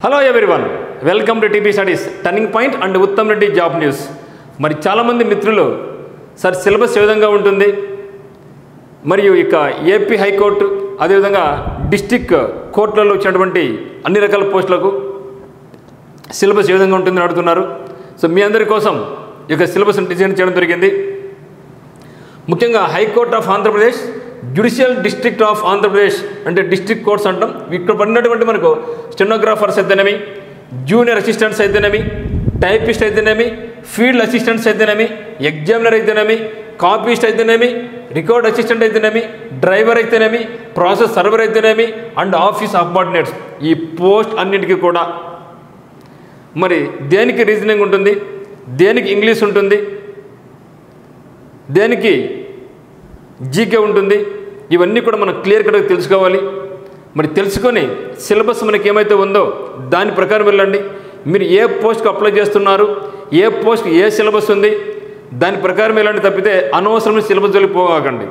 Hello everyone, welcome to TP studies turning point and Uttam Reddy job news. మరి చాలామంది మిత్రులు sir syllabus ఏ విధంగా ఉంటుంది, మరియు ఇక ఏపీ హైకోర్టు అదేవిధంగా డిస్టిక్ కోర్టులలో వచ్చినటువంటి అన్ని రకాల పోస్టులకు సిలబస్ ఏ విధంగా ఉంటుందని అడుగుతున్నారు. సో మీ అందరి కోసం ఇక సిలబస్ డిజైన్ చేయడం జరిగింది. ముఖ్యంగా high court of Andhra Pradesh, judicial district of Andhra Pradesh అంటే డిస్ట్రిక్ట్ కోర్ట్స్ అంటాం. ఇక్కడ పడినటువంటి మనకు స్టెనోగ్రాఫర్స్ అయితేనేమి, జూనియర్ అసిస్టెంట్స్ అయితేనేమి, టైపిస్ట్ అయితేనేమి, ఫీల్డ్ అసిస్టెంట్స్ అయితేనేమి, ఎగ్జామినర్ అయితేనేమి, కాపీస్ట్ అయితేనేమి, రికార్డ్ అసిస్టెంట్ అయితేనేమి, డ్రైవర్ అయితేనేమి, ప్రాసెస్ సర్వర్ అయితేనేమి అండ్ ఆఫీస్ సబార్డినేట్స్, ఈ పోస్ట్ అన్నింటికి కూడా మరి దేనికి రీజనింగ్ ఉంటుంది, దేనికి ఇంగ్లీష్ ఉంటుంది, దేనికి జీకే ఉంటుంది, ఇవన్నీ కూడా మనం క్లియర్ కట్గా తెలుసుకోవాలి. మరి తెలుసుకొని సిలబస్ మనకి ఏమైతే ఉందో దాని ప్రకారం వెళ్ళండి. మీరు ఏ పోస్ట్కి అప్లై చేస్తున్నారు, ఏ పోస్ట్కి ఏ సిలబస్ ఉంది, దాని ప్రకారం వెళ్ళండి తప్పితే అనవసరమైన సిలబస్ జోలికి పోగాకండి.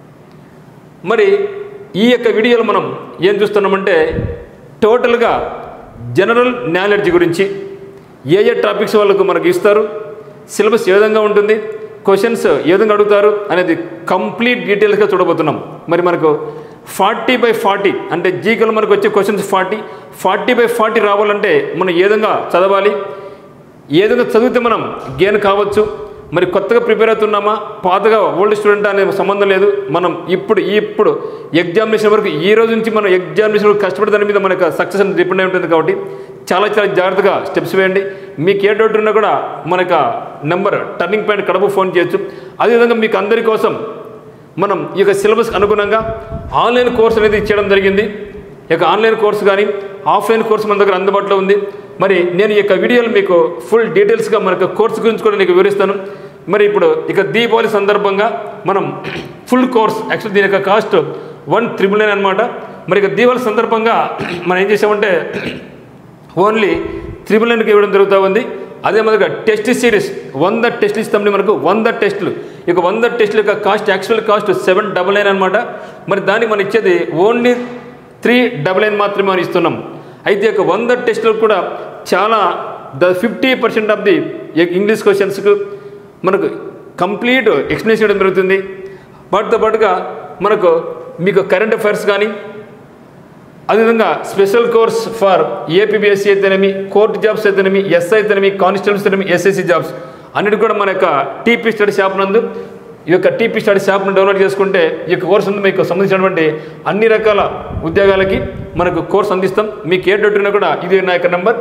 మరి ఈ యొక్క వీడియోలో మనం ఏం చూస్తున్నామంటే టోటల్గా జనరల్ నాలెడ్జ్ గురించి ఏ టాపిక్స్ వాళ్ళకు మనకు ఇస్తారు, సిలబస్ ఏ విధంగా ఉంటుంది, క్వశ్చన్స్ ఏ విధంగా అడుగుతారు అనేది కంప్లీట్ డీటెయిల్స్గా చూడబోతున్నాం. మరి మనకు 40/40 అంటే జీకేలో మనకు వచ్చే క్వశ్చన్స్ 40/40 రావాలంటే మనం ఏ విధంగా చదవాలి, ఏ విధంగా చదివితే మనం గెయిన్ కావచ్చు, మరి కొత్తగా ప్రిపేర్ అవుతున్నామా, పాతగా ఓల్డ్ స్టూడెంట్ అనే సంబంధం లేదు. మనం ఇప్పుడు ఎగ్జామినేషన్ వరకు ఈ రోజు నుంచి మనం ఎగ్జామినేషన్ వరకు కష్టపడే దాని మీద మనకు సక్సెస్ అని డిపెండ్ అయి ఉంటుంది. కాబట్టి చాలా జాగ్రత్తగా స్టెప్స్ వేయండి. మీకు ఏ డౌట్ ఉన్నా కూడా మనకు number turning point Kadapa phone చేయొచ్చు. అదేవిధంగా మీకు అందరి కోసం మనం ఈ యొక్క సిలబస్ అనుగుణంగా ఆన్లైన్ కోర్స్ అనేది ఇచ్చేయడం జరిగింది. ఈ యొక్క ఆన్లైన్ కోర్స్ కానీ ఆఫ్లైన్ కోర్స్ మన దగ్గర అందుబాటులో ఉంది. మరి నేను ఈ యొక్క వీడియోలో మీకు ఫుల్ డీటెయిల్స్గా మనకు కోర్స్ గురించి కూడా నీకు వివరిస్తాను. మరి ఇప్పుడు ఇక దీపావళి సందర్భంగా మనం ఫుల్ కోర్స్, యాక్చువల్ దీని యొక్క కాస్ట్ 1,999 అనమాట. మరి ఇక దీపావళి సందర్భంగా మనం ఏం చేసామంటే ఓన్లీ 399కి ఇవ్వడం జరుగుతూ ఉంది. అదే మాదిరిగా టెస్ట్ సిరీస్ 100 టెస్టులు ఇస్తామని మనకు 100 టెస్టులు. ఇక 100 టెస్టుల యొక్క కాస్ట్ యాక్చువల్ కాస్ట్ 799 అనమాట. మరి దానికి మనం ఇచ్చేది ఓన్లీ 399 మాత్రమే మనం ఇస్తున్నాం. అయితే ఇక 100 టెస్టులకు కూడా చాలా 50% ఆఫ్ ది ఇంగ్లీష్ క్వశ్చన్స్కు మనకు కంప్లీట్ ఎక్స్ప్లెనేషన్ చేయడం జరుగుతుంది. వాటితో పాటుగా మనకు మీకు కరెంట్ అఫైర్స్ కానీ, అదేవిధంగా స్పెషల్ కోర్స్ ఫర్ ఏపీబీఎస్సీ అయితేనేమి, కోర్టు జాబ్స్ అయితేనేమి, ఎస్ఐ అయితేనేమి, కానిస్టేబుల్స్ అయితేనేమి, ఎస్ఎస్సీ జాబ్స్ అన్నిటి కూడా మన యొక్క టీపీ స్టడీ షాప్ నందు ఈ యొక్క టీపీ స్టడీ షాప్ను డౌన్లోడ్ చేసుకుంటే ఈ యొక్క కోర్స్ ఉంది మీకు సంబంధించినటువంటి అన్ని రకాల ఉద్యోగాలకి మనకు కోర్స్ అందిస్తాం. మీకు ఏ డౌట్ ఉన్నా కూడా ఇది నా యొక్క నెంబర్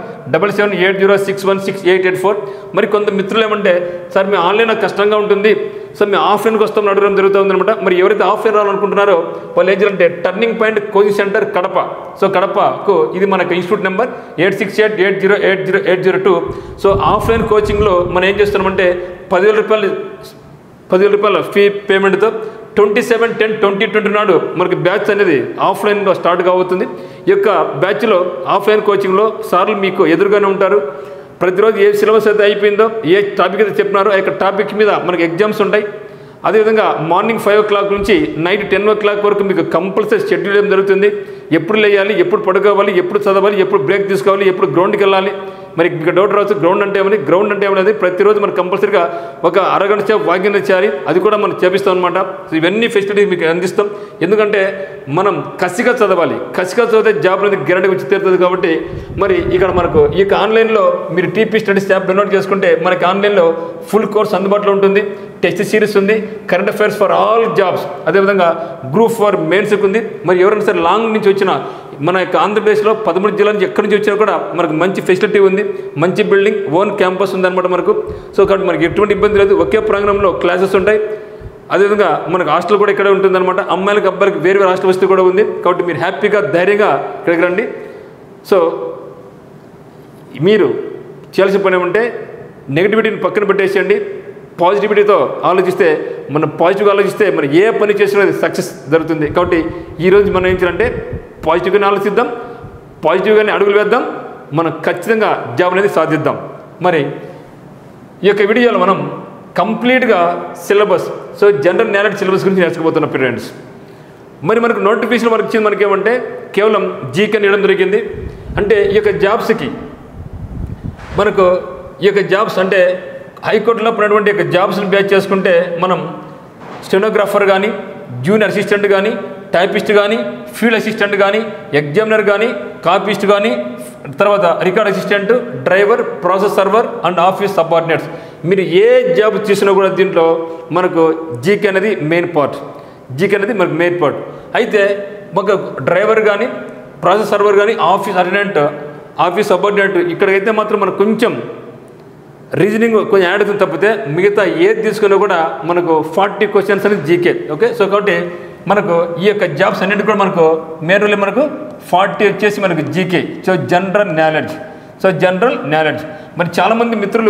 7780616884. మరి కొంత మిత్రులు ఏమంటే సార్ మేము ఆన్లైన్ కష్టంగా ఉంటుంది, సార్ మేము ఆఫ్లైన్కి వస్తామని అడగడం జరుగుతుంది అనమాట. మరి ఎవరైతే ఆఫ్లైన్ రావాలనుకుంటున్నారో వాళ్ళు ఏం చేయాలంటే turning point coaching centre Kadapa, so కడపకు ఇది మనకు ఇన్స్టిట్యూట్ నెంబర్ 8688080802. సో ఆఫ్లైన్ కోచింగ్లో మనం ఏం చేస్తున్నామంటే 10,000 రూపాయల ఫీ పేమెంట్తో 27/10/2020 నాడు మనకి బ్యాచ్ అనేది ఆఫ్లైన్లో స్టార్ట్ కాబోతుంది. ఈ యొక్క బ్యాచ్లో ఆఫ్లైన్ కోచింగ్లో సార్లు మీకు ఎదురుగానే ఉంటారు. ప్రతిరోజు ఏ సిలబస్ అయితే అయిపోయిందో, ఏ టాపిక్ అయితే చెప్పినారో ఆ యొక్క టాపిక్ మీద మనకి ఎగ్జామ్స్ ఉంటాయి. అదేవిధంగా మార్నింగ్ 5 o'clock నుంచి నైట్ 10 o'clock వరకు మీకు కంపల్సరీ షెడ్యూల్ చేయడం జరుగుతుంది. ఎప్పుడు లేయాలి, ఎప్పుడు పడుకోవాలి, ఎప్పుడు చదవాలి, ఎప్పుడు బ్రేక్ తీసుకోవాలి, ఎప్పుడు గ్రౌండ్కి వెళ్ళాలి. మరి మీకు డౌట్ రావచ్చు గ్రౌండ్ అంటే ఏమనేది ప్రతిరోజు మనకు కంపల్సరీగా ఒక అరగంట సేపు వాకింగ్ చేయాలి. అది కూడా మనం చేపిస్తాం అనమాట. సో ఇవన్నీ ఫెసిలిటీస్ మీకు అందిస్తాం. ఎందుకంటే మనం కసిగా చదవాలి, కసిగా చదివితే జాబ్ అనేది గ్యారెంటీ వచ్చి తీరుతుంది. కాబట్టి మరి ఇక్కడ మనకు ఈ యొక్క ఆన్లైన్లో మీరు టీపీ స్టడీస్ యాప్ డౌన్లోడ్ చేసుకుంటే మనకి ఆన్లైన్లో ఫుల్ కోర్స్ అందుబాటులో ఉంటుంది. టెస్ట్ సిరీస్ ఉంది, current affairs for all jobs, అదేవిధంగా గ్రూప్ ఫర్ మెయిన్స్కి ఉంది. మరి ఎవరైనా సరే లాంగ్ నుంచి వచ్చిన మన యొక్క ఆంధ్రప్రదేశ్లో 13 జిల్లాల నుంచి ఎక్కడి నుంచి వచ్చినా కూడా మనకు మంచి ఫెసిలిటీ ఉంది, మంచి బిల్డింగ్, ఓన్ క్యాంపస్ ఉందన్నమాట మనకు. సో కాబట్టి మనకి ఎటువంటి ఇబ్బంది లేదు, ఒకే ప్రాంగణంలో క్లాసెస్ ఉంటాయి. అదేవిధంగా మనకు హాస్టల్ కూడా ఇక్కడే ఉంటుందన్నమాట. అమ్మాయిలకు అబ్బాయిలకు వేరే హాస్టల్ వసతి కూడా ఉంది. కాబట్టి మీరు హ్యాపీగా ధైర్యంగా ఇక్కడికి రండి. సో మీరు చేయాల్సిన పని ఏమంటే నెగిటివిటీని పక్కన పెట్టేసేయండి, పాజిటివిటీతో ఆలోచిస్తే, మనం పాజిటివ్గా ఆలోచిస్తే మనం ఏ పని చేసినా సక్సెస్ జరుగుతుంది. కాబట్టి ఈరోజు మనం ఏం చేయాలంటే పాజిటివ్గానే ఆలోచిద్దాం, పాజిటివ్గానే అడుగులు వేద్దాం, మనం ఖచ్చితంగా జాబ్ అనేది సాధిద్దాం. మరి ఈ యొక్క వీడియోలో మనం కంప్లీట్గా syllabus, so general knowledge syllabus గురించి నేర్చుకోబోతున్నాం ఫ్రెండ్స్. మరి మనకు నోటిఫికేషన్ మనకి ఇచ్చింది మనకేమంటే కేవలం జీకే ఇవ్వడం జరిగింది. అంటే ఈ యొక్క జాబ్స్కి మనకు ఈ యొక్క జాబ్స్ అంటే హైకోర్టులో ఉన్నటువంటి యొక్క జాబ్స్ని బ్యాచ్ చేసుకుంటే మనం స్టెనోగ్రాఫర్ కానీ, జూనియర్ అసిస్టెంట్ కానీ, టైపిస్ట్ కానీ, ఫీల్డ్ అసిస్టెంట్ కానీ, ఎగ్జామినర్ కానీ, కాపీస్ట్ కానీ, తర్వాత record assistant, driver, process server and office subordinates. మీరు ఏ జాబ్ చేసినా కూడా దీంట్లో మనకు జీకే అనేది మెయిన్ పార్ట్. అయితే ఒక డ్రైవర్ కానీ, ప్రాసెస్ సర్వర్ కానీ, ఆఫీస్ అటెండెంట్, ఆఫీస్ సబార్డినేట్ ఇక్కడికైతే మాత్రం మనకు కొంచెం రీజనింగ్ కొంచెం యాడ్ అవుతుంది తప్పితే మిగతా ఏది తీసుకున్నా కూడా మనకు 40 క్వశ్చన్స్ అనేది జీకే. ఓకే, సో కాబట్టి మనకు ఈ యొక్క జాబ్స్ అన్నింటి కూడా మనకు మేరులే మనకు 40 వచ్చేసి మనకు జీకే. So general knowledge. మరి చాలామంది మిత్రులు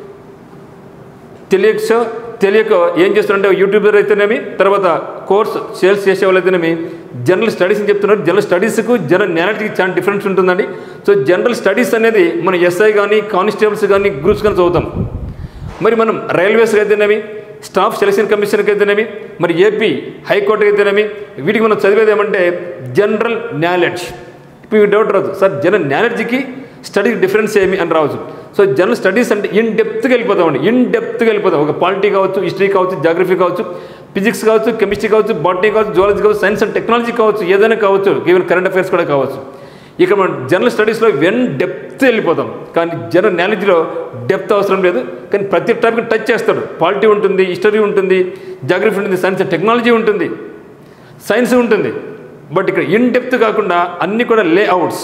తెలియక ఏం చేస్తున్నారంటే యూట్యూబర్ అయితేనేమి, తర్వాత కోర్స్ సేల్స్ చేసే వాళ్ళు అయితేనేమి జనరల్ స్టడీస్ అని చెప్తున్నారు. జనరల్ స్టడీస్కు జనరల్ నాలెడ్జ్కి చాలా డిఫరెన్స్ ఉంటుందండి. సో జనరల్ స్టడీస్ అనేది మన ఎస్ఐ కానీ, కానిస్టేబుల్స్ కానీ, గ్రూప్స్ కానీ చదువుతాం. మరి మనం రైల్వేస్కి అయితేనేమి, స్టాఫ్ సెలక్షన్ కమిషన్కి అయితేనేమి, మరి ఏపీ హైకోర్టుకి అయితేనేమి వీటికి మనం చదివేది ఏమంటే జనరల్ నాలెడ్జ్. ఇప్పుడు డౌట్ రాదు, సార్ జనరల్ నాలెడ్జ్కి స్టడీకి డిఫరెన్స్ ఏమి అని రావచ్చు. సో జనరల్ స్టడీస్ అంటే ఇన్ డెప్త్గా వెళ్ళిపోతాం. ఒక పాలిటీ కావచ్చు, హిస్టరీ కావచ్చు, జాగ్రఫీ కావచ్చు, ఫిజిక్స్ కావచ్చు, కెమిస్ట్రీ కావచ్చు, బాటనీ కావచ్చు, జువాలజీ కావచ్చు, సైన్స్ అండ్ టెక్నాలజీ కావచ్చు, ఏదైనా కావచ్చు, ఈవెన్ కరెంట్ అఫైర్స్ కూడా కావచ్చు. ఇక మనం జనరల్ స్టడీస్లో డెప్త్ వెళ్ళిపోతాం. కానీ జనరల్ నాలెడ్జ్లో డెప్త్ అవసరం లేదు. కానీ ప్రతి టాపిక్ టచ్ చేస్తాడు. పాలిటీ ఉంటుంది, హిస్టరీ ఉంటుంది, జాగ్రఫీ ఉంటుంది, సైన్స్ అండ్ టెక్నాలజీ ఉంటుంది, సైన్స్ ఉంటుంది. బట్ ఇక్కడ ఇన్ డెప్త్ కాకుండా అన్నీ కూడా లేఅవుట్స్.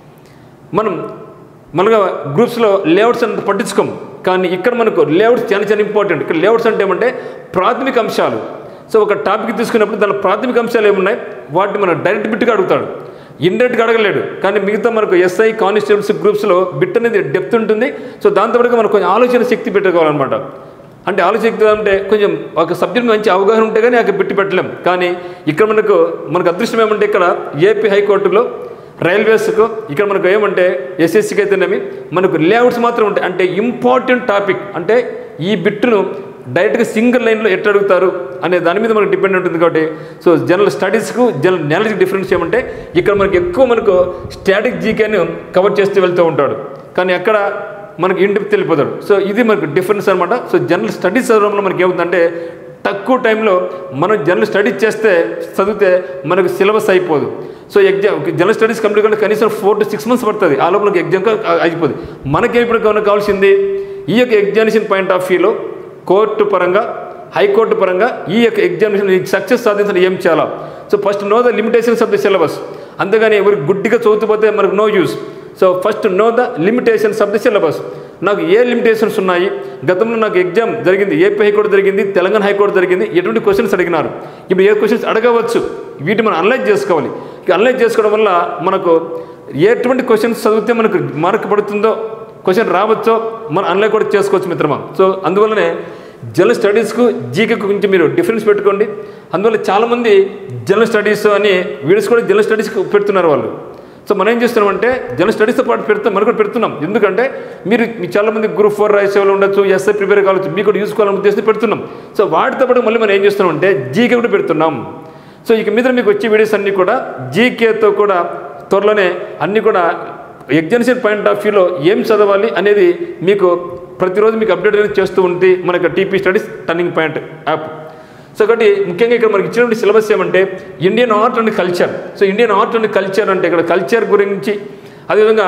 మనం మనగా గ్రూప్స్లో లేఅవుట్స్ అంత పట్టించుకోం. కానీ ఇక్కడ మనకు లేఅవుట్స్ చాలా ఇంపార్టెంట్. ఇక్కడ లేఅవుట్స్ అంటే ఏమంటే ప్రాథమిక అంశాలు. సో ఒక టాపిక్ తీసుకున్నప్పుడు దాని ప్రాథమిక అంశాలు ఏమున్నాయి వాటిని మనం డైరెక్ట్ బిట్గా అడుగుతాడు, ఇండైరెక్ట్గా అడగలేడు. కానీ మిగతా మనకు ఎస్ఐ, కానిస్టేబుల్స్ గ్రూప్స్లో బిట్ అనేది డెప్త్ ఉంటుంది. సో దాంతోపాటుగా మనకు కొంచెం ఆలోచన శక్తి పెట్టుకోవాలన్నమాట. అంటే ఆలోచన శక్తి అంటే కొంచెం ఒక సబ్జెక్ట్ మంచి అవగాహన ఉంటే కానీ అక్కడ బిట్టి పెట్టలేం. కానీ ఇక్కడ మనకు అదృష్టం ఏమంటే ఇక్కడ ఏపీ హైకోర్టులో, రైల్వేస్కు ఇక్కడ మనకు ఏమంటే ఎస్ఎస్సికి అయితేనేమి మనకు లేఅవుట్స్ మాత్రం ఉంటాయి. అంటే ఇంపార్టెంట్ టాపిక్ అంటే ఈ బిట్టును డైరెక్ట్గా సింగిల్ లైన్లో ఎట్లా అడుగుతారు అనే దాని మీద మనకు డిపెండ్ ఉంటుంది. కాబట్టి సో జనరల్ స్టడీస్కు జనరల్ నాలెడ్జ్కి డిఫరెన్స్ ఏమంటే ఇక్కడ మనకు స్టాటిక్ జీకేని కవర్ చేస్తూ వెళ్తూ ఉంటాడు. కానీ అక్కడ మనకి ఇన్ డెప్త్ వెళ్ళిపోతాడు. సో ఇది మనకు డిఫరెన్స్ అనమాట. సో జనరల్ స్టడీస్ చదవడంలో మనకి ఏమవుతుందంటే తక్కువ టైంలో మనం జనరల్ స్టడీస్ చదివితే మనకు సిలబస్ అయిపోదు. So exam general studies complete కంటే కనీసం 4 to 6 months పడుతుంది. ఆ లోపల ఎగ్జామ్ అయిపోతుంది. మనకేం ఇప్పుడు కావాల్సింది ఈ యొక్క ఎగ్జామినేషన్ పాయింట్ ఆఫ్ వ్యూలో కోర్టు పరంగా, హైకోర్టు పరంగా ఈ యొక్క ఎగ్జామినేషన్ సక్సెస్ సాధించడం ఏం చేయాలా. So first know the limitations of the syllabus. అంతేగాని ఎవరికి గుడ్డిగా చదువుతుపోతే మనకు no use. So first know the limitations of the syllabus. నాకు ఏ లిమిటేషన్స్ ఉన్నాయి, గతంలో నాకు ఎగ్జామ్ జరిగింది, ఏపీ హైకోర్టు జరిగింది, తెలంగాణ హైకోర్టు జరిగింది, ఎటువంటి క్వశ్చన్స్ అడిగినారు, ఇప్పుడు ఏ క్వశ్చన్స్ అడగవచ్చు, వీటిని మనం అనలైజ్ చేసుకోవాలి. అనలైజ్ చేసుకోవడం వల్ల మనకు ఎటువంటి క్వశ్చన్స్ చదివితే మనకు మార్క్ పడుతుందో, క్వశ్చన్ రావచ్చో మనం అనలైజ్ కూడా చేసుకోవచ్చు మిత్రమా. సో అందువల్లనే జనరల్ స్టడీస్కు జీకేకు కొంచెం మీరు డిఫరెన్స్ పెట్టుకోండి. అందువల్ల చాలామంది జనరల్ స్టడీస్ అని వీడియోస్ కూడా జనరల్ స్టడీస్కి పెడుతున్నారు వాళ్ళు. సో మనం ఏం చేస్తున్నామంటే జనరల్ స్టడీస్తో పాటు మనం కూడా పెడుతున్నాం. ఎందుకంటే మీరు చాలామంది గ్రూప్ 4 రాసే వాళ్ళు ఉండొచ్చు, ఎస్ఐ ప్రిపేర్ కావచ్చు, మీకు కూడా యూస్ కావాలని ఉద్దేశిస్తే పెడుతున్నాం. సో వాటితో పాటు మళ్ళీ మనం ఏం చేస్తున్నామంటే జీకే కూడా పెడుతున్నాం. సో ఇక మీద మీకు వచ్చే వీడియోస్ అన్నీ కూడా జీకేతో కూడా త్వరలోనే అన్నీ కూడా ఎగ్జామినేషన్ పాయింట్ ఆఫ్ వ్యూలో ఏం చదవాలి అనేది మీకు ప్రతిరోజు మీకు అప్డేట్ అనేది చేస్తూ ఉంది మన యొక్క TP studies turning point app. So కాబట్టి ముఖ్యంగా ఇక్కడ మనకి ఇచ్చినటువంటి సిలబస్ ఏమంటే Indian art and culture. So Indian art and culture అంటే ఇక్కడ కల్చర్ గురించి, అదేవిధంగా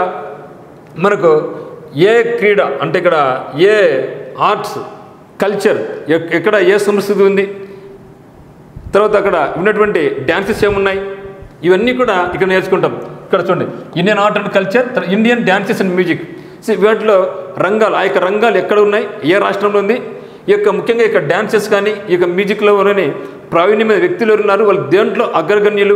మనకు ఏ క్రీడ అంటే ఇక్కడ ఏ ఆర్ట్స్, కల్చర్ ఎక్కడ ఏ సంస్కృతి ఉంది, తర్వాత అక్కడ ఉన్నటువంటి డ్యాన్సెస్ ఏమున్నాయి, ఇవన్నీ కూడా ఇక్కడ నేర్చుకుంటాం. ఇక్కడ చూడండి Indian art and culture, Indian dances and music. So వీటిలో రంగాలు, ఆ యొక్క రంగాలు ఎక్కడ ఉన్నాయి, ఏ రాష్ట్రంలో ఉంది, ఈ యొక్క ముఖ్యంగా ఇక్కడ డ్యాన్సెస్ కానీ ఈ యొక్క మ్యూజిక్లో ప్రావీణ్యమైన వ్యక్తులు ఎవరున్నారు, వాళ్ళు దేంట్లో అగ్రగణ్యులు,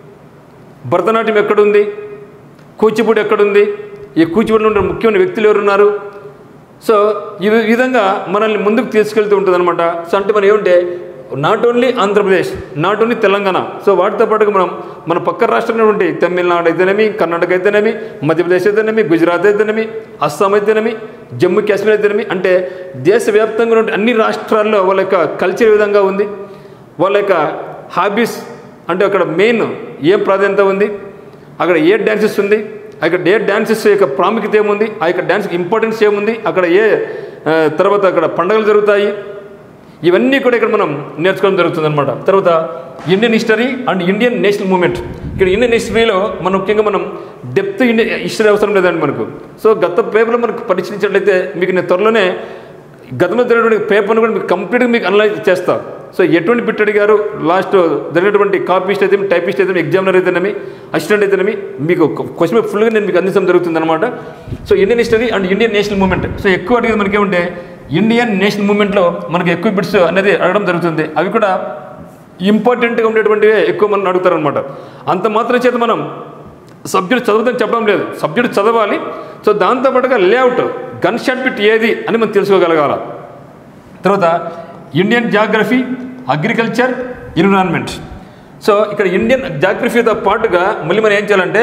భరతనాట్యం ఎక్కడుంది, కూచిపూడి ఎక్కడుంది, ఈ కూచిపూడిలో ఉన్న ముఖ్యమైన వ్యక్తులు ఎవరున్నారు. సో ఈ విధంగా మనల్ని ముందుకు తీసుకెళ్తూ ఉంటుంది అనమాట. సో అంటే మనం ఏమంటే not only Andhra Pradesh, not only Telangana, so వాటితో పాటుగా మన పక్క రాష్ట్రంలో ఉంటే తమిళనాడు అయితేనేమి, కర్ణాటక అయితేనేమి, మధ్యప్రదేశ్ అయితేనేమి, గుజరాత్ అయితేనేమి, అస్సాం అయితేనేమి, జమ్మూ కాశ్మీర్ అయితేనేమి, అంటే దేశవ్యాప్తంగా ఉండే అన్ని రాష్ట్రాల్లో వాళ్ళ యొక్క కల్చర్ ఏ విధంగా ఉంది, వాళ్ళ యొక్క హాబీస్ అంటే అక్కడ మెయిన్ ఏం ప్రాధాన్యత ఉంది, అక్కడ ఏ డ్యాన్సెస్ ఉంది, అక్కడ ఏ డ్యాన్సెస్ యొక్క ప్రాముఖ్యత ఏముంది, ఆ యొక్క డ్యాన్స్కి ఇంపార్టెన్స్ ఏముంది, అక్కడ తర్వాత అక్కడ పండుగలు జరుగుతాయి, ఇవన్నీ కూడా ఇక్కడ మనం నేర్చుకోవడం జరుగుతుంది అనమాట. తర్వాత Indian history and Indian national movement. ఇక్కడ ఇండియన్ హిస్టరీలో మనం ముఖ్యంగా మనం డెప్త్ ఇండియన్ హిస్టరీ అవసరం లేదండి మనకు. సో గత పేపర్లో మనకు పరిశీలించినట్లయితే మీకు నేను త్వరలోనే గతంలో జరిగినటువంటి పేపర్ను కూడా మీకు కంప్లీట్గా మీకు అనలైజ్ చేస్తా. సో ఎటువంటి బిట్ అడిగారు, లాస్ట్ జరిగినటువంటి కాపీస్ట్ అయితే, టైపిస్ట్ అయితే, ఎగ్జామినర్ అయితేనేమి, అసిస్టెంట్ అయితేనేమి, మీకు క్వశ్చన్ పేపర్ ఫుల్గా నేను మీకు అందించడం జరుగుతుంది అనమాట. So Indian history and Indian national movement. So ఎక్కువ అడిగేది మనకేమంటే ఇండియన్ నేషనల్ మూమెంట్లో మనకి ఎక్కువ బిట్స్ అనేది అడగడం జరుగుతుంది. అవి కూడా ఇంపార్టెంట్గా ఉండేటువంటివే ఎక్కువ మనం అడుగుతారనమాట. అంత మాత్రం చేత మనం సబ్జెక్ట్ చదవదని చెప్పడం లేదు, సబ్జెక్ట్ చదవాలి. సో దాంతోపాటుగా లేఅవుట్, గన్ షాట్ బిట్ ఏది అని మనం తెలుసుకోగలగాల. తర్వాత Indian geography, agriculture, environment. So ఇక్కడ ఇండియన్ జాగ్రఫీతో పాటుగా మళ్ళీ మనం ఏం చేయాలంటే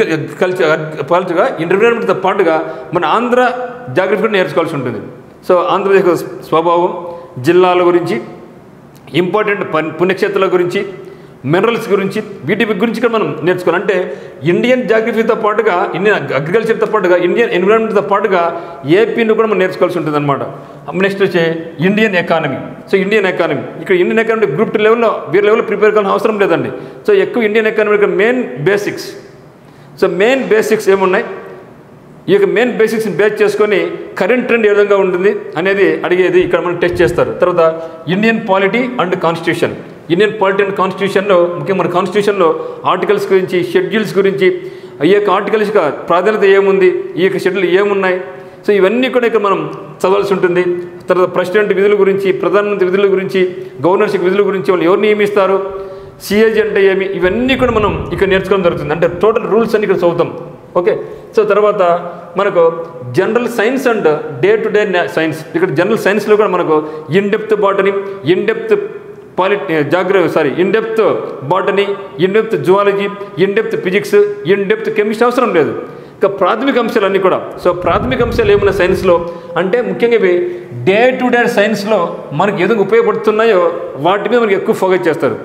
పాటుగా ఎన్విరాన్మెంట్తో పాటుగా మన ఆంధ్ర జాగ్రఫీ కూడా నేర్చుకోవాల్సి ఉంటుంది. సో ఆంధ్రప్రదేశ్ స్వభావం, జిల్లాల గురించి, ఇంపార్టెంట్ పుణ్యక్షేత్రాల గురించి, మినరల్స్ గురించి, వీటి గురించి కూడా మనం నేర్చుకోవాలి. అంటే ఇండియన్ జాగ్రఫీతో పాటుగా, ఇండియన్ అగ్రికల్చర్తో పాటుగా, ఇండియన్ ఎన్విరాన్మెంట్తో పాటుగా ఏపీని కూడా మనం నేర్చుకోవాల్సి ఉంటుంది అనమాట. నెక్స్ట్ వచ్చే Indian economy. So Indian economy, ఇక్కడ ఇండియన్ ఎకానమీ గ్రూప్ 2 లెవెల్లో వేరే లెవెల్లో ప్రిపేర్ కావాల్సిన అవసరం లేదండి. సో ఎక్కువ ఇండియన్ ఎకానమీ యొక్క main basics. So main basics ఏమున్నాయి, ఈ యొక్క మెయిన్ బేసిక్స్ని బేస్ చేసుకొని కరెంట్ ట్రెండ్ ఏ విధంగా ఉంటుంది అనేది అడిగేది ఇక్కడ మనం టెస్ట్ చేస్తారు. తర్వాత Indian polity and constitution. Indian polity and కాన్స్టిట్యూషన్లో ముఖ్యంగా మన కాన్స్టిట్యూషన్లో ఆర్టికల్స్ గురించి, షెడ్యూల్స్ గురించి, ఈ యొక్క ఆర్టికల్స్ యొక్క ప్రాధాన్యత ఏముంది, ఈ యొక్క షెడ్యూల్ ఏమున్నాయి, సో ఇవన్నీ కూడా ఇక్కడ మనం చదవాల్సి ఉంటుంది. తర్వాత ప్రెసిడెంట్ విధుల గురించి, ప్రధానమంత్రి విధుల గురించి, గవర్నర్షిప్ విధుల గురించి, వాళ్ళు ఎవరు నియమిస్తారు, సిఏజీ అంటే ఏమి, ఇవన్నీ కూడా మనం ఇక్కడ నేర్చుకోవడం జరుగుతుంది. అంటే టోటల్ రూల్స్ అన్ని ఇక్కడ చదువుతాం. ఓకే. సో తర్వాత మనకు general science and day to day science. ఇక్కడ జనరల్ సైన్స్లో కూడా మనకు in depth botany, in depth in depth botany, in depth zoology, in depth physics, in depth chemistry అవసరం లేదు. ఇంకా ప్రాథమిక అంశాలన్నీ కూడా. సో ప్రాథమిక అంశాలు ఏమున్న సైన్స్లో అంటే ముఖ్యంగా ఇవి డే టు డే సైన్స్లో మనకు ఏదో ఉపయోగపడుతున్నాయో వాటి మీద మనకి ఎక్కువ ఫోకస్ చేస్తారు.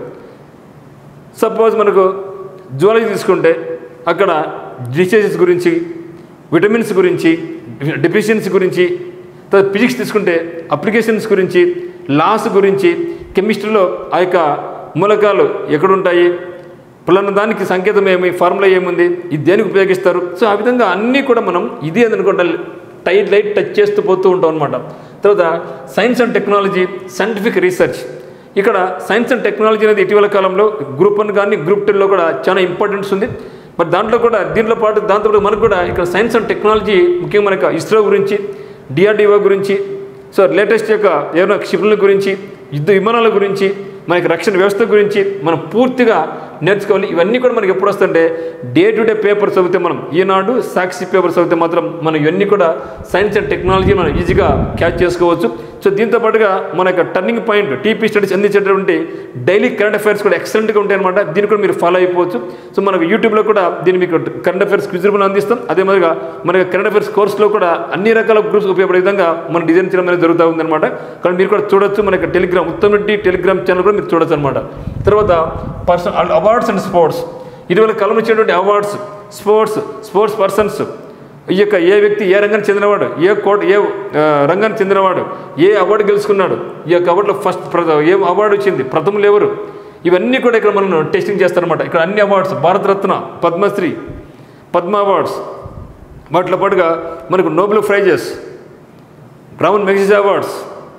సపోజ్ మనకు జువాలజీ తీసుకుంటే అక్కడ డిసీజెస్ గురించి, విటమిన్స్ గురించి, డెఫిషియన్సీ గురించి, తర్వాత ఫిజిక్స్ తీసుకుంటే అప్లికేషన్స్ గురించి, లాస్ గురించి, కెమిస్ట్రీలో ఆ యొక్క మూలకాలు ఎక్కడుంటాయి, పలానా దానికి సంకేతం ఏమి, ఫార్ములా ఏముంది, ఇది దేనికి ఉపయోగిస్తారు. సో ఆ విధంగా అన్నీ కూడా మనం ఇది అనుకుంటా లైట్ టచ్ చేస్తూ పోతూ ఉంటాం అనమాట. తర్వాత science and technology, scientific research. ఇక్కడ సైన్స్ అండ్ టెక్నాలజీ అనేది ఇటీవల కాలంలో గ్రూప్ 1 కానీ గ్రూప్ 2లో కూడా చాలా ఇంపార్టెన్స్ ఉంది. మరి దాంట్లో మనకు కూడా ఇక్కడ సైన్స్ అండ్ టెక్నాలజీ ముఖ్యంగా మనకు ఇస్రో గురించి, డిఆర్డిఓ గురించి, సో లేటెస్ట్ యొక్క ఏమైనా క్షిపణుల గురించి, యుద్ధ విమానాల గురించి, మనకి రక్షణ వ్యవస్థ గురించి మనం పూర్తిగా నేర్చుకోవాలి. ఇవన్నీ కూడా మనకి ఎప్పుడు వస్తుంటే డే టు డే పేపర్ చదివితే, మనం ఈనాడు సాక్షి పేపర్ చదివితే మాత్రం మనం ఇవన్నీ కూడా సైన్స్ అండ్ టెక్నాలజీ మనం ఈజీగా క్యాచ్ చేసుకోవచ్చు. సో దీంతో పాటుగా మన యొక్క టర్నింగ్ పాయింట్ టీపీ స్టడీస్ అందించేటువంటి డైలీ కరెంట్ అఫైర్స్ కూడా ఎక్సలెంట్గా ఉంటాయి అనమాట. దీన్ని కూడా మీరు ఫాలో అయిపోవచ్చు. సో మనకు యూట్యూబ్లో కూడా దీన్ని మీకు కరెంట్ అఫైర్స్ క్విజ్ రూపంలో అందిస్తాం. అదే మాదిరిగా మన కరెంట్ అఫైర్స్ కోర్సులో కూడా అన్ని రకాల గ్రూప్స్ ఉపయోగపడే విధంగా మనం డిజైన్ చేయడం అనేది జరుగుతూ ఉందన్నమాట. కానీ మీరు కూడా చూడొచ్చు, మన యొక్క Telegram Uttam Reddy Telegram channel కూడా మీరు చూడొచ్చు అనమాట. తర్వాత పర్సనల్ అవార్డ్స్ అండ్ స్పోర్ట్స్. ఇటీవల కాలం వచ్చేటువంటి అవార్డ్స్, స్పోర్ట్స్ పర్సన్స్, ఈ యొక్క ఏ వ్యక్తి ఏ రంగానికి చెందినవాడు, ఏ రంగానికి చెందినవాడు, ఏ అవార్డు గెలుచుకున్నాడు, ఈ యొక్క అవార్డులో ఏ అవార్డు వచ్చింది, ప్రథములు ఎవరు, ఇవన్నీ కూడా ఇక్కడ మనం టెస్టింగ్ చేస్తారనమాట. ఇక్కడ అన్ని అవార్డ్స్, భారతరత్న, పద్మశ్రీ, పద్మ అవార్డ్స్, వాటిలో పాటుగా మనకు Nobel prices, Ramon Magsaysay awards,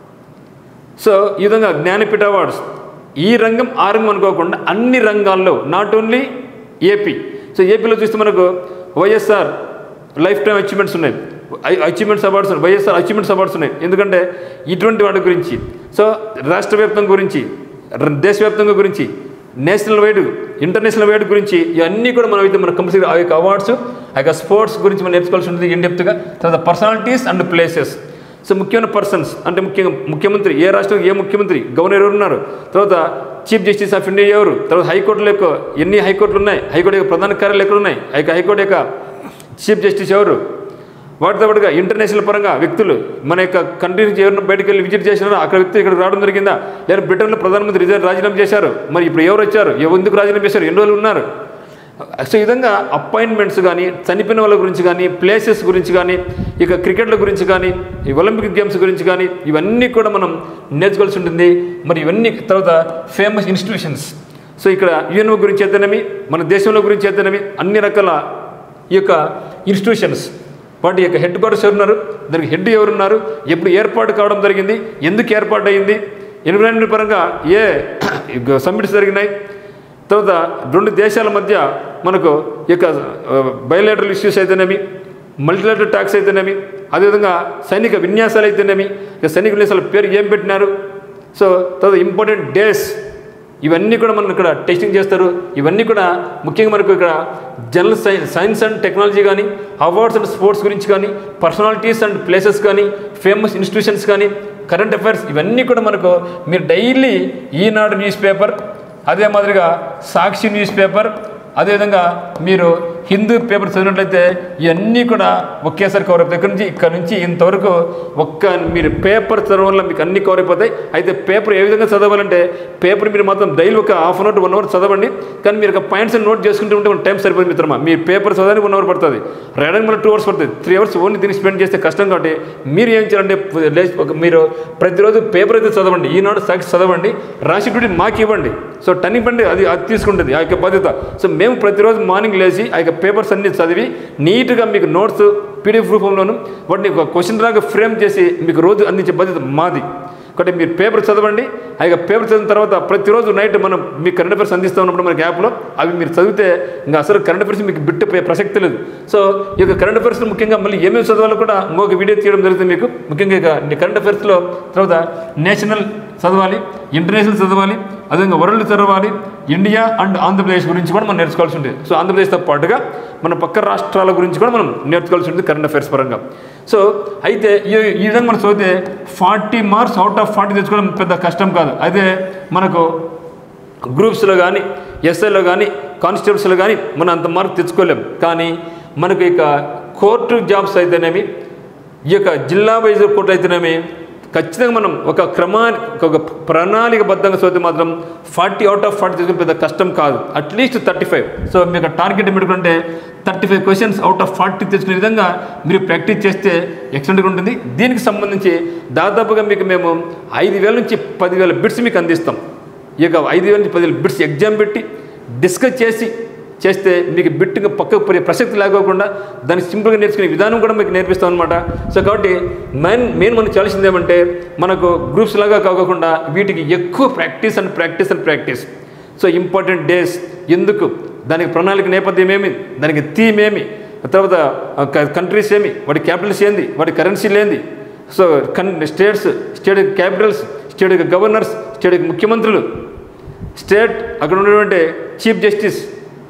so ఈ విధంగా జ్ఞానపీఠ అవార్డ్స్. ఈ రంగం ఆ రంగం అనుకోకుండా అన్ని రంగాల్లో, నాట్ ఓన్లీ ఏపీ. సో ఏపీలో చూస్తే మనకు వైఎస్ఆర్ లైఫ్ టైం అచీవ్మెంట్స్ ఉన్నాయి, అచీవ్మెంట్స్ అవార్డ్స్ ఉన్నాయి, వైఎస్ఆర్ అచీవ్మెంట్స్ అవార్డ్స్ ఉన్నాయి. ఎందుకంటే ఇటువంటి వాటి గురించి, సో రాష్ట్ర వ్యాప్తం గురించి, దేశవ్యాప్తంగా గురించి, నేషనల్ వైడ్, ఇంటర్నేషనల్ వైడ్ గురించి, ఇవన్నీ కూడా మనం అయితే మన కంపల్సరీ ఆ యొక్క అవార్డ్స్, ఆ యొక్క స్పోర్ట్స్ గురించి మనం నేర్చుకోవాల్సి ఉంటుంది ఇన్డెప్త్గా. తర్వాత పర్సనాలిటీస్ అండ్ ప్లేసెస్. సో ముఖ్యమైన పర్సన్స్ అంటే ముఖ్యమంత్రి, ఏ రాష్ట్రం ఏ ముఖ్యమంత్రి, గవర్నర్ ఎవరు ఉన్నారు, తర్వాత చీఫ్ జస్టిస్ ఆఫ్ ఇండియా ఎవరు, తర్వాత హైకోర్టులో యొక్క ఎన్ని హైకోర్టులు ఉన్నాయి, హైకోర్టు యొక్క ప్రధాన కార్యాలయాలు ఎక్కడ ఉన్నాయి, ఆ యొక్క హైకోర్టు యొక్క చీఫ్ జస్టిస్ ఎవరు, వాటితో పాటుగా ఇంటర్నేషనల్ పరంగా వ్యక్తులు మన యొక్క కంట్రీ నుంచి ఎవరైనా బయటకు వెళ్ళి విజిట్ చేసినారో అక్కడ వ్యక్తి ఇక్కడ రావడం జరిగిందా, లేదా బ్రిటన్లో ప్రధానమంత్రి రాజీనామా చేశారు, మరి ఇప్పుడు ఎవరు వచ్చారు, ఎందుకు రాజీనామా చేశారు, ఎన్ని రోజులు ఉన్నారు, సో ఈ విధంగా అపాయింట్మెంట్స్ కానీ, చనిపోయిన వాళ్ళ గురించి కానీ, ప్లేసెస్ గురించి కానీ, ఇక క్రికెట్ల గురించి కానీ, ఈ ఒలింపిక్ గేమ్స్ గురించి కానీ, ఇవన్నీ కూడా మనం నేర్చుకోవాల్సి ఉంటుంది. మరి ఇవన్నీ తర్వాత ఫేమస్ ఇన్స్టిట్యూషన్స్, సో ఇక్కడ యుఎన్ఓ గురించి అయితేనేమి, మన దేశంలో గురించి అయితేనేమి, అన్ని రకాల ఈ యొక్క ఇన్స్టిట్యూషన్స్ వాటి యొక్క హెడ్ క్వార్టర్స్ ఎవరున్నారు, దానికి హెడ్ ఎవరున్నారు, ఎప్పుడు ఏర్పాటు కావడం జరిగింది, ఎందుకు ఏర్పాటు అయ్యింది, ఎన్విరాన్మెంట్ పరంగా ఏ సమ్మిట్స్ జరిగినాయి, తర్వాత రెండు దేశాల మధ్య మనకు ఈ యొక్క బయోలేటరల్ ఇష్యూస్ అయితేనేమి, మల్టీలేటరల్ టాక్స్ అయితేనేమి, అదేవిధంగా సైనిక విన్యాసాలు అయితేనేమి, సైనిక విన్యాసాల పేరు ఏం పెట్టినారు, సో తర్వాత ఇంపార్టెంట్ డేస్, ఇవన్నీ కూడా మనం ఇక్కడ టెస్టింగ్ చేస్తారు. ఇవన్నీ కూడా ముఖ్యంగా మనకు ఇక్కడ జనరల్ సైన్స్ అండ్ టెక్నాలజీ కానీ, అవార్డ్స్ అండ్ స్పోర్ట్స్ గురించి కానీ, పర్సనాలిటీస్ అండ్ ప్లేసెస్ కానీ, ఫేమస్ ఇన్స్టిట్యూషన్స్ కానీ, కరెంట్ అఫైర్స్, ఇవన్నీ కూడా మనకు మీరు డైలీ ఈనాడు న్యూస్ పేపర్, అదే మాదిరిగా సాక్షి న్యూస్ పేపర్, అదేవిధంగా మీరు హిందూ పేపర్ చదివినట్లయితే ఇవన్నీ కూడా ఒకేసారి కవర్ అయిపోతాయి. ఇక్కడ నుంచి ఇంతవరకు మీరు పేపర్ చదవడం వల్ల మీకు అన్ని కవర్ అయిపోతాయి. అయితే పేపర్ ఏ విధంగా చదవాలంటే, పేపర్ మీరు మాత్రం డైలీ ఒక హాఫ్ అన్ అవర్ 1 అవర్ చదవండి. కానీ మీరు ఒక పాయింట్స్ నోట్ చేసుకుంటూ ఉంటే టైం సరిపోతుంది మిత్రమా. మీరు పేపర్ చదవడానికి 1 అవర్ పడుతుంది, రాయడానికి మళ్ళీ 2 అవర్స్ పడుతుంది, 3 అవర్స్ ఓన్లీ దీన్ని స్పెండ్ చేస్తే కష్టం. కాబట్టి మీరు ఏం చేయాలంటే మీరు ప్రతిరోజు పేపర్ అయితే చదవండి, ఈనాడు సాక్షి చదవండి, రాసి డ్యూటీ మాకు ఇవ్వండి. సో టర్నింగ్ పాయింట్ అది తీసుకుంటుంది ఆ యొక్క బాధ్యత. సో మేము ప్రతిరోజు మార్నింగ్ లేచి ఆ యొక్క పేపర్స్ అన్ని చదివి నీట్గా మీకు నోట్స్ పీడిఎఫ్ రూపంలోను వాటిని ఒక క్వశ్చన్ లాగా ఫ్రేమ్ చేసి మీకు రోజు అందించే బాధ్యత మాది. కాబట్టి మీరు పేపర్ చదవండి. ఆ యొక్క పేపర్ చదివిన తర్వాత ప్రతిరోజు నైట్ మనం మీకు కరెంట్ అఫైర్స్ అందిస్తూ ఉన్నప్పుడు మనకి యాప్లో అవి మీరు చదివితే ఇంకా అసలు కరెంట్ అఫైర్స్ మీకు బిట్టు ప్రసక్తి లేదు. సో ఈ యొక్క కరెంట్ అఫైర్స్లో ముఖ్యంగా మళ్ళీ ఏమేమి చదవాలో కూడా ఇంకొక వీడియో తీయడం జరుగుతుంది మీకు. ముఖ్యంగా ఇక కరెంట్ అఫైర్స్లో తర్వాత నేషనల్ చదవాలి, ఇంటర్నేషనల్ చదవాలి, అదేవిధంగా వరల్డ్ చదవాలి, ఇండియా అండ్ ఆంధ్రప్రదేశ్ గురించి కూడా మనం నేర్చుకోవాల్సి ఉంటుంది. సో ఆంధ్రప్రదేశ్తో పాటుగా మన పక్క రాష్ట్రాల గురించి కూడా మనం నేర్చుకోవాల్సి ఉంటుంది కరెంట్ అఫైర్స్ పరంగా. సో అయితే ఈ విధంగా మనం చదివితే 40 మార్క్స్ అవుట్ ఆఫ్ 40 తెచ్చుకోవడం పెద్ద కష్టం కాదు. అయితే మనకు గ్రూప్స్లో కానీ, ఎస్ఐలో కానీ, కానిస్టేబుల్స్లో కానీ మనం అంత మార్క్ తెచ్చుకోలేం. కానీ మనకు ఇక కోర్టు జాబ్స్ అయితేనేమి, ఈ యొక్క జిల్లా వైజ్ కోర్టు అయితేనేమి ఖచ్చితంగా మనం ఒక ప్రణాళికబద్ధంగా చదివితే మాత్రం 40 అవుట్ ఆఫ్ 40 తీసుకుని పెద్ద కష్టం కాదు, అట్లీస్ట్ 35. సో మీకు టార్గెట్ పెట్టుకుంటే 35 క్వశ్చన్స్ అవుట్ ఆఫ్ 40 తెచ్చుకునే విధంగా మీరు ప్రాక్టీస్ చేస్తే ఎక్సలెంట్గా ఉంటుంది. దీనికి సంబంధించి దాదాపుగా మీకు మేము 5,000 నుంచి 10,000 బిట్స్ మీకు అందిస్తాం. ఈ యొక్క 5,000 నుంచి 10,000 బిట్స్ ఎగ్జామ్ పెట్టి డిస్కస్ చేస్తే మీకు బిట్టుగా పక్కకు పోయే ప్రసక్తి లేకోకుండా దాన్ని సింపుల్గా నేర్చుకునే విధానం కూడా మీకు నేర్పిస్తాం అనమాట. సో కాబట్టి మెయిన్ మనకు చేయాల్సింది ఏమంటే, మనకు గ్రూప్స్ లాగా కాకుండా వీటికి ఎక్కువ ప్రాక్టీస్. సో ఇంపార్టెంట్ డేస్ ఎందుకు, దానికి ప్రణాళిక నేపథ్యం ఏమి, దానికి థీమ్ ఏమి, తర్వాత కంట్రీస్ ఏమి, వాటి క్యాపిటల్స్ ఏంది, వాటి కరెన్సీలు ఏంది, so state capitals, state governors, state ముఖ్యమంత్రులు, స్టేట్ అక్కడ ఉన్నటువంటి చీఫ్ జస్టిస్,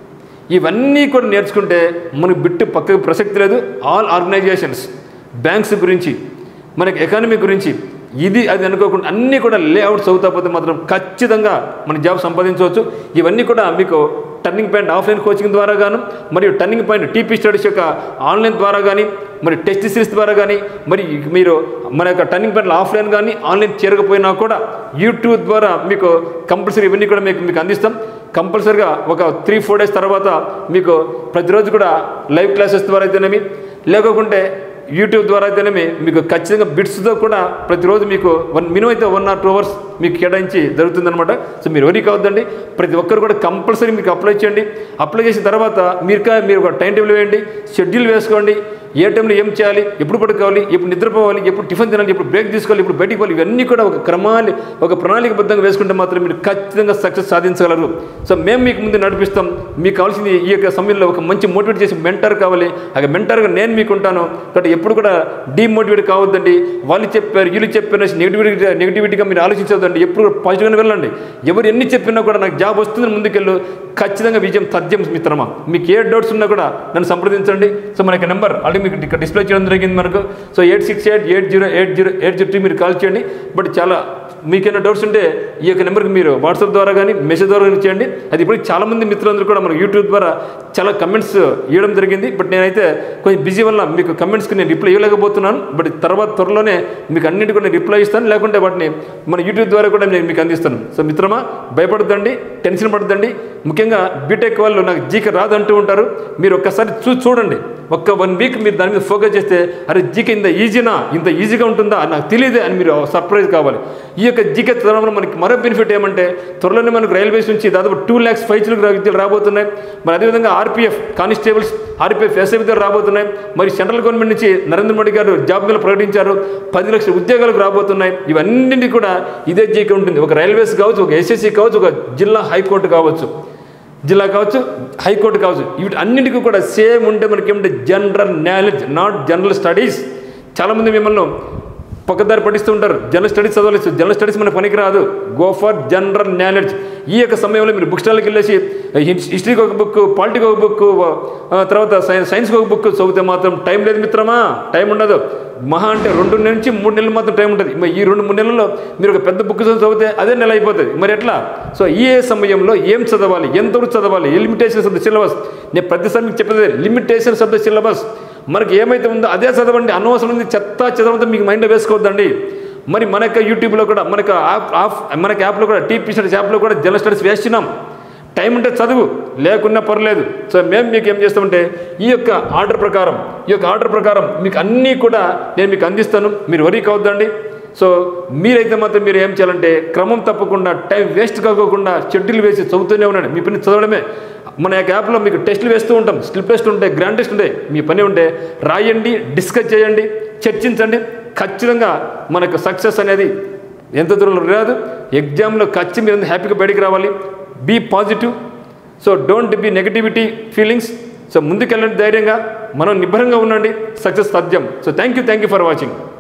ఇవన్నీ కూడా నేర్చుకుంటే మనకు బిట్టు పక్కకు ప్రసక్తి లేదు. ఆల్ ఆర్గనైజేషన్స్, బ్యాంక్స్ గురించి, మనకి ఎకానమీ గురించి, ఇది అది అనుకోకుండా అన్నీ కూడా లేఅవుట్స్ అవుతా పోతే మాత్రం ఖచ్చితంగా మన జాబ్ సంపాదించవచ్చు. ఇవన్నీ కూడా మీకు టర్నింగ్ పాయింట్ ఆఫ్లైన్ కోచింగ్ ద్వారా గాను, మరియు టర్నింగ్ పాయింట్ టీపీ స్టడీస్ యొక్క ఆన్లైన్ ద్వారా కానీ, మరి టెస్ట్ సిరీస్ ద్వారా కానీ, మరి మీరు మన యొక్క టర్నింగ్ పాయింట్లు ఆఫ్లైన్ కానీ ఆన్లైన్ చేరకపోయినా కూడా యూట్యూబ్ ద్వారా మీకు కంపల్సరీ ఇవన్నీ కూడా మీకు అందిస్తాం. కంపల్సరీగా ఒక 3-4 డేస్ తర్వాత మీకు ప్రతిరోజు కూడా లైవ్ క్లాసెస్ ద్వారా అయితేనేమి, లేకుంటే యూట్యూబ్ ద్వారా అయితేనేమి మీకు ఖచ్చితంగా బిట్స్తో కూడా ప్రతిరోజు మీకు మినిమం అయితే 1 or 2 అవర్స్ మీకు కేటాయించి జరుగుతుందనమాట. సో మీరు వరీ కావద్దండి, ప్రతి ఒక్కరు కూడా కంపల్సరీ మీకు అప్లై చేయండి. అప్లై చేసిన తర్వాత మీరు ఒక టైం టేబుల్ వేయండి, షెడ్యూల్ వేసుకోండి, ఏ టైంలో ఏం చేయాలి, ఎప్పుడు పడుకోవాలి, ఎప్పుడు నిద్రపోవాలి, ఎప్పుడు టిఫిన్ తినాలి, ఎప్పుడు బ్రేక్ తీసుకోవాలి, ఎప్పుడు బయటికి పోవాలి, ఇవన్నీ కూడా ఒక ప్రణాళికబద్ధంగా వేసుకుంటే మాత్రం మీరు ఖచ్చితంగా సక్సెస్ సాధించగలరు. సో మేము మీకు ముందు నడిపిస్తాం. మీకు కావాల్సింది ఈ యొక్క సమయంలో ఒక మంచి మోటివేట్ చేసి మెంటర్ కావాలి. ఆ మెంటర్గా నేను మీకు ఉంటాను. కాబట్టి ఎప్పుడు కూడా డీమోటివేట్ కావద్దండి. వాళ్ళు చెప్పారు, వీళ్ళు చెప్పారు నెగిటివిటీగా మీరు ఆలోచించవద్దండి. ఎప్పుడు పాజిటివ్గానే వెళ్ళండి. ఎవరు ఎన్ని చెప్పినా కూడా నాకు జాబ్ వస్తుందని ముందుకెళ్ళు, ఖచ్చితంగా విజయం తథ్యం మిత్రమా. మీకు ఏ డౌట్స్ ఉన్నా కూడా నన్ను సంప్రదించండి. సో మనకి నెంబర్ ఆల్రెడీ మీకు ఇక్కడ డిస్ప్లే చేయడం జరిగింది మనకు. సో 8688080803 మీరు కాల్ చేయండి. బట్ చాలా మీకేమైనా డౌట్స్ ఉంటే ఈ యొక్క నెంబర్కి మీరు వాట్సాప్ ద్వారా కానీ మెసేజ్ ద్వారా కానీ చేయండి. అది ఇప్పటికి చాలామంది మిత్రులందరూ కూడా మన యూట్యూబ్ ద్వారా చాలా కమెంట్స్ ఇవ్వడం జరిగింది. బట్ నేనైతే కొంచెం బిజీ వల్ల మీకు కమెంట్స్కి నేను రిప్లై ఇవ్వలేకపోతున్నాను. బట్ తర్వాత త్వరలోనే మీకు అన్నింటి కూడా నేను రిప్లై ఇస్తాను. లేకుంటే వాటిని మన యూట్యూబ్ ద్వారా ద్వారా కూడా నేను మీకు అందిస్తాను. సో మిత్రమా, భయపడద్దండి, టెన్షన్ పడద్దండి. ముఖ్యంగా బీటెక్ వాళ్ళు నాకు జీకే రాదంటూ ఉంటారు. మీరు ఒక్కసారి చూడండి, ఒక్క 1 వీక్ మీరు దాని మీద ఫోకస్ చేస్తే, అరే జీకే ఇంత ఈజీగా ఉంటుందా నాకు తెలియదే అని మీరు సర్ప్రైజ్ కావాలి. ఈ యొక్క జీకే చదవడం వల్ల మనకి మరో బెనిఫిట్ ఏమంటే, త్వరలోనే మనకు రైల్వేస్ నుంచి దాదాపు 2 lakhs విద్యలు రాబోతున్నాయి. మరి అదేవిధంగా ఆర్పీఎఫ్ కానిస్టేబుల్స్, ఆర్పీఎఫ్ ఎస్ఐ విద్యలు రాబోతున్నాయి. మరి సెంట్రల్ గవర్నమెంట్ నుంచి నరేంద్ర మోడీ గారు జాబ్ మేళ ప్రకటించారు, 10 లక్షల ఉద్యోగాలకు రాబోతున్నాయి. ఇవన్నీ కూడా ఇదే జీకే ఉంటుంది. ఒక రైల్వేస్ కావచ్చు, ఒక ఎస్ఎస్సి కావచ్చు, ఒక జిల్లా హైకోర్టు కావచ్చు, హైకోర్టు కావచ్చు, వీటి అన్నింటికీ కూడా సేమ్ ఉంటే మనకి ఏమంటే general knowledge, not general studies. చాలామంది మిమ్మల్ని పక్కదారి పట్టిస్తూ ఉంటారు, జనరల్ స్టడీస్ చదవలేదు, జనరల్ స్టడీస్ మనకు పనికి రాదు. Go for general knowledge. ఈ యొక్క సమయంలో మీరు బుక్ స్టాల్కి వెళ్ళేసి హిస్టరీకి ఒక బుక్, పాలిటీకి ఒక బుక్, తర్వాత సైన్స్కి ఒక బుక్ చదివితే మాత్రం టైం లేదు మిత్రమా, టైం ఉండదు. మహా అంటే 2 నుంచి 3 నెలలు మాత్రం టైం ఉంటుంది. మరి ఈ 2-3 నెలల్లో మీరు ఒక పెద్ద బుక్ చదివితే అదే నెల అయిపోతుంది. మరి ఎట్లా? సో ఈ సమయంలో ఏం చదవాలి, ఎంతవరకు చదవాలి, లిమిటేషన్స్ ఆఫ్ ద సిలబస్. నేను ప్రతిసారి మీకు చెప్పేది లిమిటేషన్స్ ఆఫ్ ద సిలబస్. మనకి ఏమైతే ఉందో అదే చదవండి. అనవసరం ఉంది చెత్త చదవడంతో మీకు మైండ్లో వేసుకోవద్దండి. మరి మన యొక్క యూట్యూబ్లో కూడా, మనకి యాప్లో కూడా, టీపీ స్టడీస్ యాప్లో కూడా జనరల్ స్టడీస్ వేస్తున్నాం. టైం ఉంటే చదువు, లేకున్నా పర్లేదు. సో మేము మీకు ఏం చేస్తామంటే, ఈ యొక్క ఆర్డర్ ప్రకారం మీకు అన్నీ కూడా నేను మీకు అందిస్తాను. మీరు వరీ కావద్దండి. సో మీరైతే మాత్రం మీరు ఏం చేయాలంటే, క్రమం తప్పకుండా, టైం వేస్ట్ కాకోకుండా షెడ్యూల్ వేసి చదువుతూనే ఉండండి. మీ పని చదవడమే. మన యొక్క యాప్లో మీకు టెస్టులు వేస్తూ ఉంటాం, స్లిప్ టెస్ట్ ఉంటాయి, గ్రాండ్ టెస్ట్ ఉంటాయి. మీ పని ఉంటే రాయండి, డిస్కస్ చేయండి, చర్చించండి. ఖచ్చితంగా మనకు సక్సెస్ అనేది ఎంత దూరంలో రాదు. ఎగ్జామ్లో ఖచ్చితంగా మీరు హ్యాపీగా బయటికి రావాలి. Be positive. So don't be negativity feelings. So ముందుకెళ్ళండి ధైర్యంగా, మనం నిబ్బరంగా ఉండండి. సక్సెస్ సాధ్యం. So thank you for watching.